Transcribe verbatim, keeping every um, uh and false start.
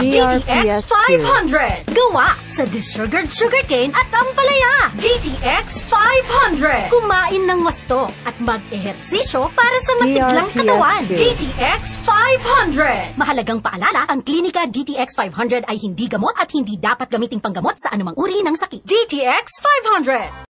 G D T X five hundred. Gawa sa desugared sugarcane at ampalaya. D T X five hundred. Kumain ng wasto at mag-ehersisyo para sa masiglang katawan. D T X five hundred. Mahalagang paalala, ang Klinika D T X five hundred ay hindi gamot at hindi dapat gamiting panggamot sa anumang uri ng sakit. D T X five hundred.